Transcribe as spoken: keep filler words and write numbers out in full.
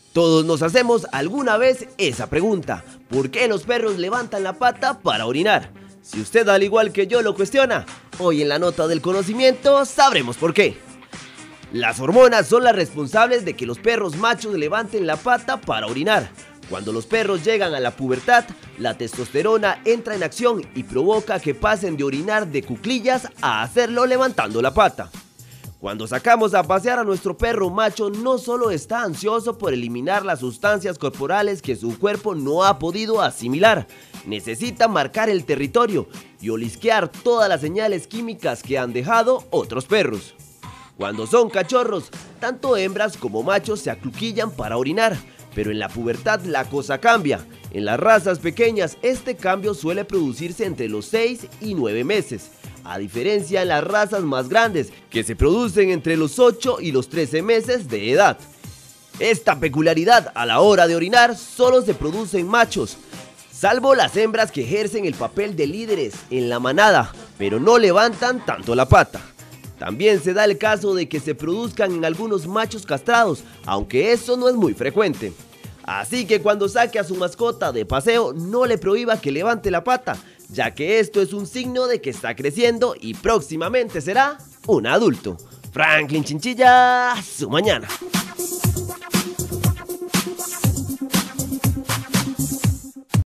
Todos nos hacemos alguna vez esa pregunta: ¿por qué los perros levantan la pata para orinar? Si usted al igual que yo lo cuestiona, hoy en la nota del conocimiento sabremos por qué. Las hormonas son las responsables de que los perros machos levanten la pata para orinar. Cuando los perros llegan a la pubertad, la testosterona entra en acción y provoca que pasen de orinar de cuclillas a hacerlo levantando la pata. Cuando sacamos a pasear a nuestro perro macho, no solo está ansioso por eliminar las sustancias corporales que su cuerpo no ha podido asimilar, necesita marcar el territorio y olisquear todas las señales químicas que han dejado otros perros. Cuando son cachorros, tanto hembras como machos se acluquillan para orinar, pero en la pubertad la cosa cambia. En las razas pequeñas este cambio suele producirse entre los seis y nueve meses, a diferencia en las razas más grandes, que se producen entre los ocho y los trece meses de edad. Esta peculiaridad a la hora de orinar solo se produce en machos, salvo las hembras que ejercen el papel de líderes en la manada, pero no levantan tanto la pata. También se da el caso de que se produzcan en algunos machos castrados, aunque eso no es muy frecuente. Así que cuando saque a su mascota de paseo, no le prohíba que levante la pata, ya que esto es un signo de que está creciendo y próximamente será un adulto. Franklin Chinchilla, su mañana.